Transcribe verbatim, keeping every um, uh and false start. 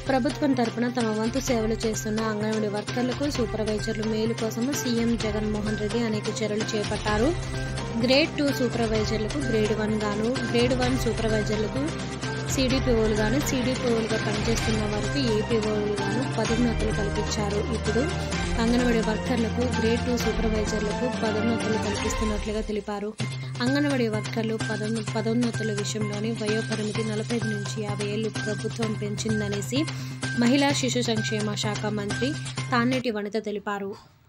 ప్రభుత్వం తరపున తమ వంతు సేవలు చేస్తున్న అంగన్వాడీ వర్కర్లకు, సూపర్వైజర్లు మేలు కోసం సీఎం జగన్మోహన్ రెడ్డి అనేక చర్యలు చేపట్టారు. గ్రేడ్ టూ సూపర్వైజర్లకు గ్రేడ్ వన్ గాను, గ్రేడ్ వన్ సూపర్వైజర్లకు సీడీపీఓలు గాను, సీడీపీఓలుగా పనిచేస్తున్న వారికి ఏపీఓలు గాను పదోన్నతులు కల్పించారు. ఇప్పుడు అంగన్వాడీ వర్కర్లకు, గ్రేడ్ టూ సూపర్వైజర్లకు పదోన్నతులు కల్పిస్తున్నట్లుగా తెలిపారు. అంగన్వాడీ వర్కర్లు పదో పదోన్నతుల విషయంలోని వయోపరిమితి నలభై ఐదు నుంచి యాభై ఏళ్లు ప్రభుత్వం పెంచిందనేసి మహిళా శిశు సంక్షేమ శాఖ మంత్రి తానేటి వనిత తెలిపారు.